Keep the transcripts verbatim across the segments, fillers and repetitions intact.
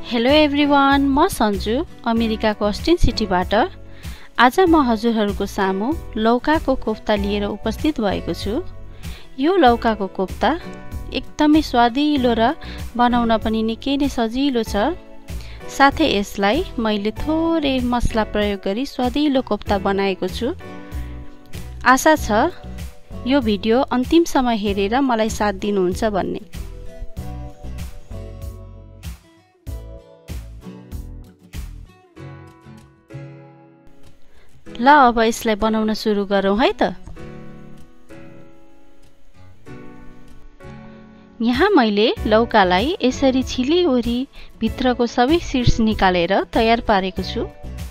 Hello everyone, म सन्जु अमेरिकाको Austin सिटीबाट। आज म हजुरहरूको सामु लौकाको कोफ्ता लिएर उपस्थित भएको छु। यो लौकाको कोफ्ता एकदमै स्वादिलो र बनाउन पनि निकै नै सजिलो छ। साथै यसलाई मैले थोरै मसला प्रयोग गरी स्वादिलो कोफ्ता बनाएको छु। आशा छ यो भिडियो अन्तिमसम्म हेरेर मलाई साथ दिनुहुन्छ भन्ने। ल अब यसलाई बनाउन सुरु गरौँ है त। यहाँ मैले लौकालाई यसरी छिलिओरी भित्रको सबै सीड्स निकालेर तयार पारेको छु।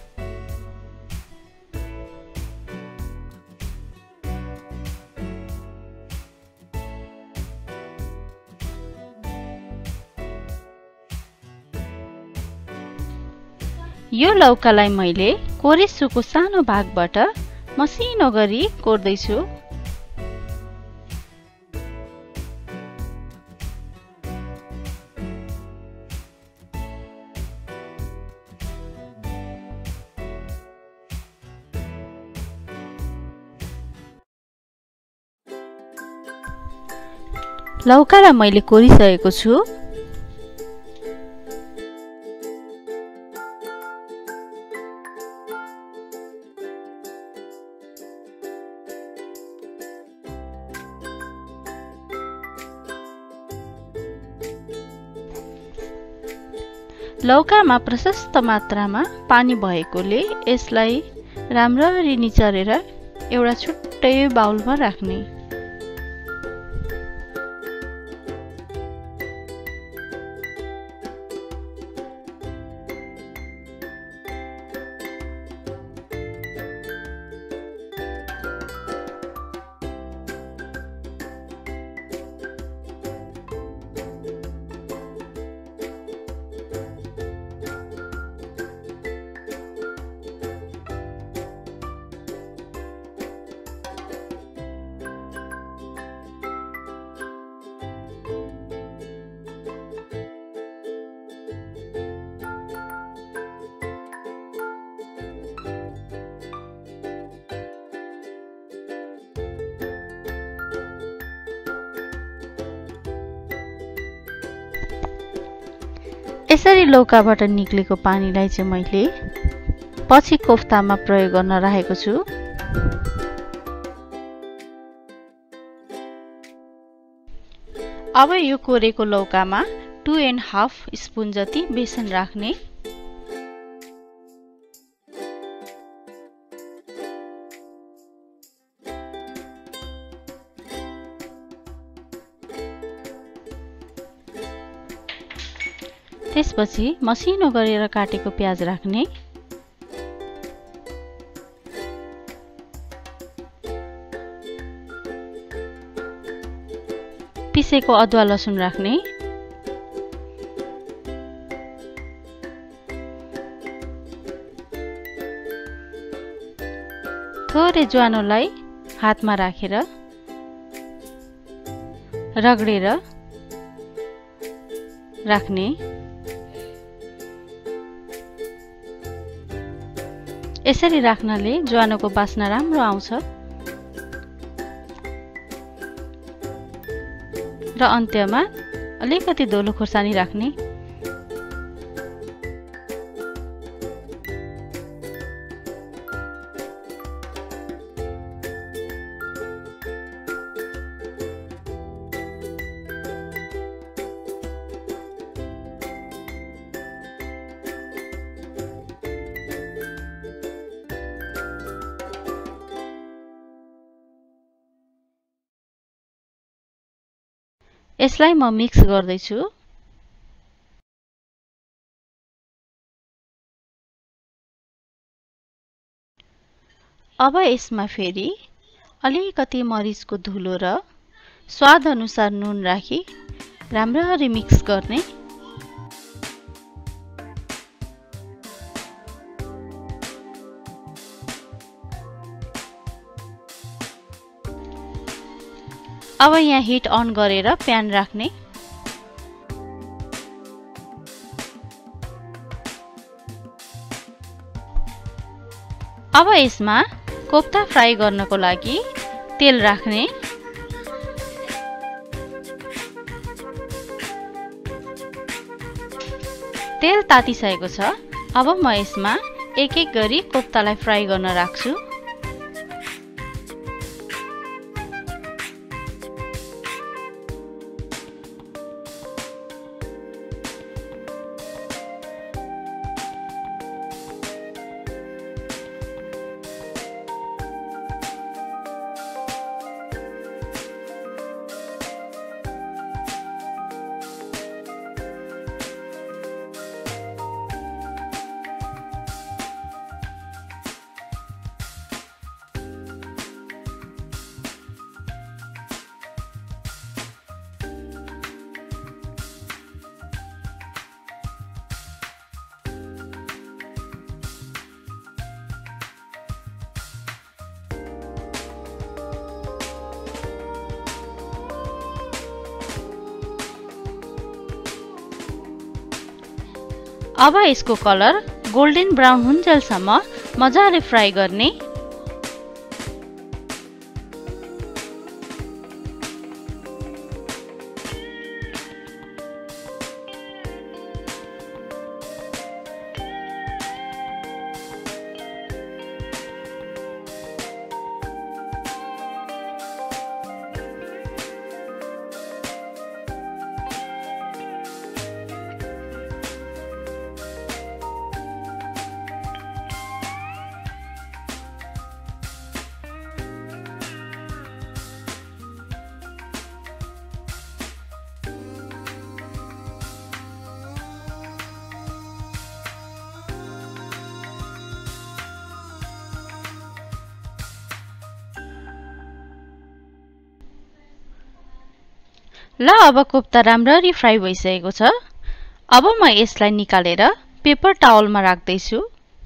यो लौकालाई मैले कोरेसोको सानो भागबाट मसिनो गरी कोर्दैछु। लौकालाई मैले कोरिसकेको छु। लौकामा प्रशस्त मात्रामा पानी भएकोले यसलाई राम्ररी निचोरेर एउटा छुट्टै बाउलमा राख्ने। यसरी लौकाबाट निक्लेको पानीलाई चाहिँ मैले पछि कोफ्तामा प्रयोग गर्न राखेको छु। अब यो कोरेको लौकामा टु एन्ड हाफ स्पुन जति बेसन राख्ने। त्यसपछि मसिनो गरेर काटेको प्याज राख्ने। पिसेको अदुवा लसुन राख्ने। थोरै ज्वानोलाई हातमा राखेर रगडेर राख्ने। यसरी राख्नाले ज्वानोको बास्ना राम्रो आउँछ। र अन्त्यमा अलिकति धोलो खोर्सानी राख्ने। यसलाई म मिक्स गर्दैछु। अब यसमा फेरि अलिकति मरिचको धुलो र स्वाद अनुसार नुन राखी राम्ररी मिक्स गर्ने। अब यहाँ हिट अन गरेर प्यान राख्ने। अब यसमा कोफ्ता फ्राई गर्नको लागि तेल राख्ने। तेल तातिसकेको छ। अब म यसमा एक एक गरी कोफ्तालाई फ्राई गर्न राख्छु। अब यसको कलर गोल्डन ब्राउन हुन्जेलसम्म मजाले फ्राई गर्ने। ल अब कोफ्ता राम्ररी फ्राई भइसकेको छ। अब म यसलाई निकालेर पेपर टावलमा राख्दै छु।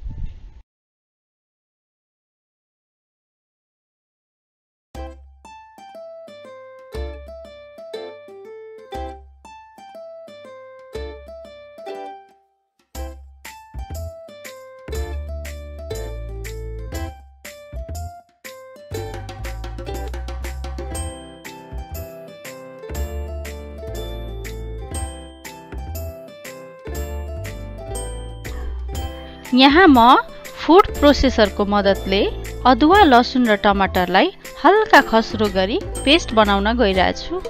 यहाँ म फूड प्रोसेसरको मद्दतले अदुवा, लसुन र टमाटरलाई हल्का खस्रो गरी पेस्ट बनाउन गइरहेछु।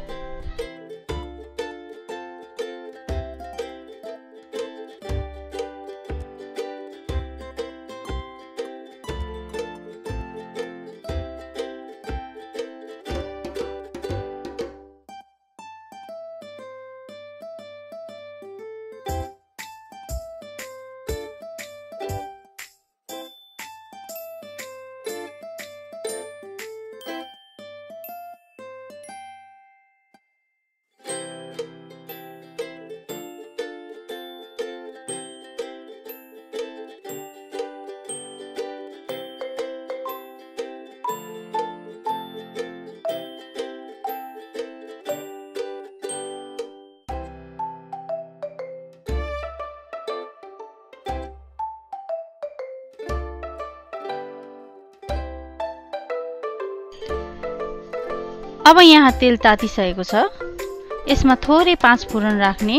अब यहाँ तेल तातिसकेको छ। यसमा थोरै पाँच फोरन राख्ने,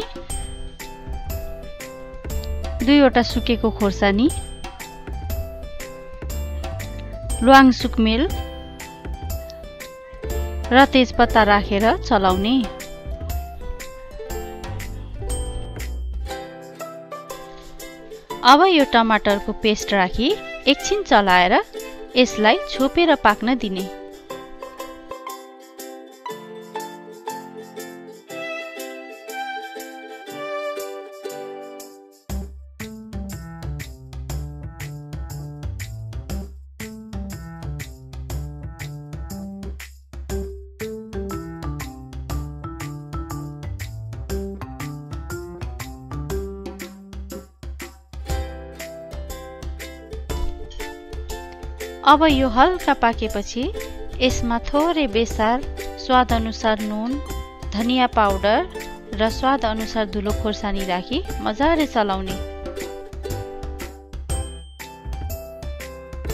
दुईवटा सुकेको खोर्सानी, ल्वाङ सुकमेल र तेजपत्ता राखेर चलाउने। अब यो टमाटरको पेस्ट राखी एकछिन चलाएर यसलाई छोपेर पाक्न दिने। अब यो हल्का पाकेपछि यसमा थोरै बेसार, स्वाद अनुसार नुन, धनिया पाउडर र स्वाद अनुसार धुलो खोर्सानी राखी मजाले चलाउने।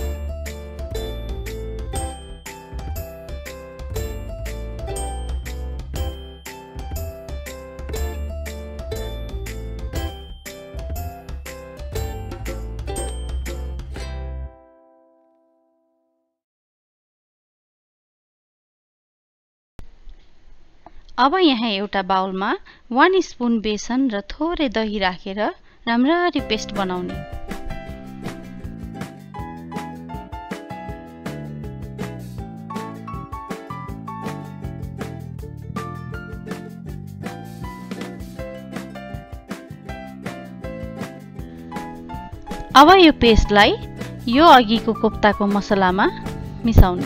अब यहाँ एउटा बाउलमा वन स्पुन बेसन र थोरै दही राखेर राम्ररी पेस्ट बनाउने। अब यो पेस्टलाई यो अघिको कोफ्ताको मसलामा मिसाउने।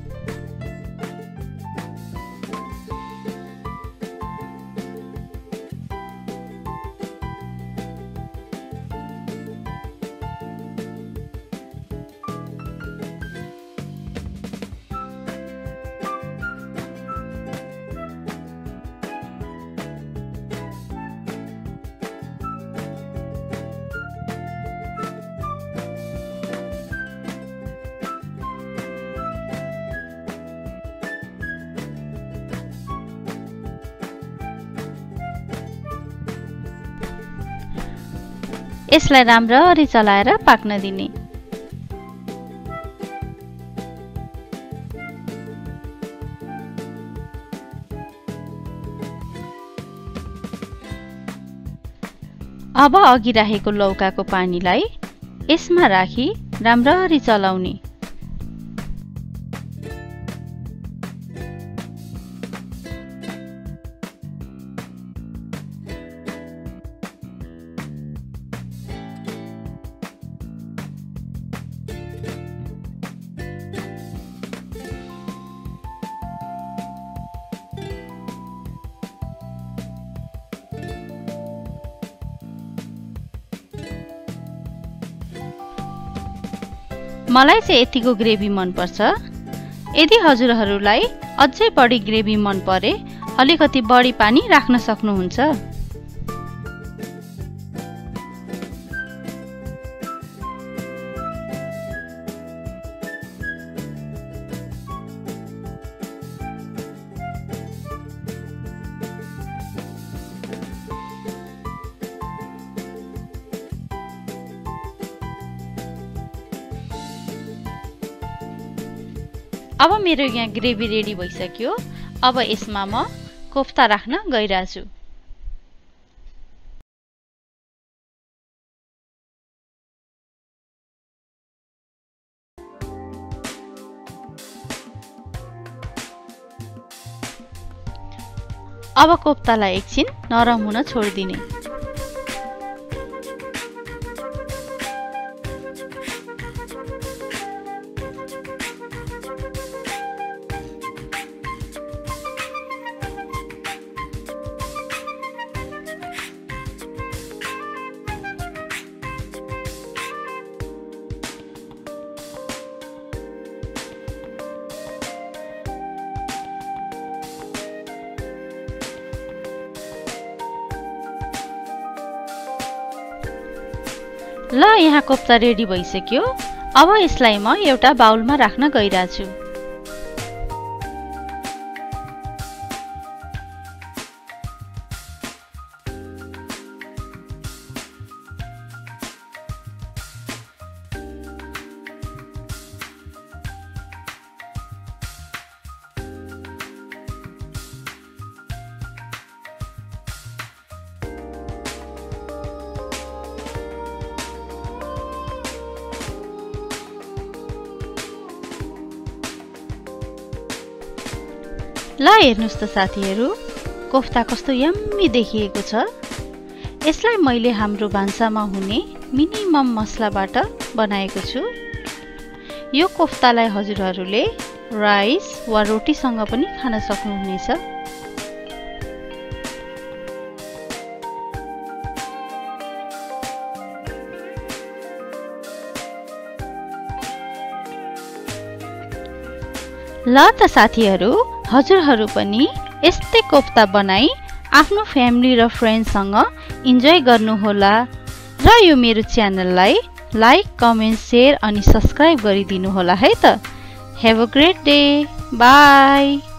यसलाई राम्ररी चलाएर पाक्न दिने। अब अघि राखेको लौकाको पानीलाई यसमा राखी राम्ररी चलाउने। मलाई चाहिँ यतिको ग्रेभी मन पर्छ। यदि हजुरहरूलाई अझै बढी ग्रेभी मन परे अलिकति बढी पानी राख्न सक्नुहुन्छ। अब मेरो यहाँ ग्रेभी रेडी भइसक्यो। अब यसमा म कोफ्ता राख्न गइरहेछु। अब कोफ्तालाई एकछिन नरम हुन छोडिदिने। ल यहाँ कोफ्ता रेडी भइसक्यो। अब यसलाई म एउटा बाउलमा राख्न गइरहेछु। ल हेर्नुस् त साथीहरु, कोफ्ता कस्तो यम्मी देखिएको छ। यसलाई मैले हाम्रो भान्सामा हुने मिनिमम मसलाबाट बनाएको छु। यो कोफ्तालाई हजुरहरूले राइस वा रोटीसँग पनि खान सक्नुहुनेछ। ल त साथीहरु, हजुरहरू पनि यस्तै कोफ्ता बनाई आफ्नो फ्यामिली र फ्रेन्डसँग इन्जोय गर्नुहोला र यो मेरो च्यानललाई लाइक, कमेन्ट, शेयर अनि सब्स्क्राइब गरिदिनु होला है त। Have a great day. By.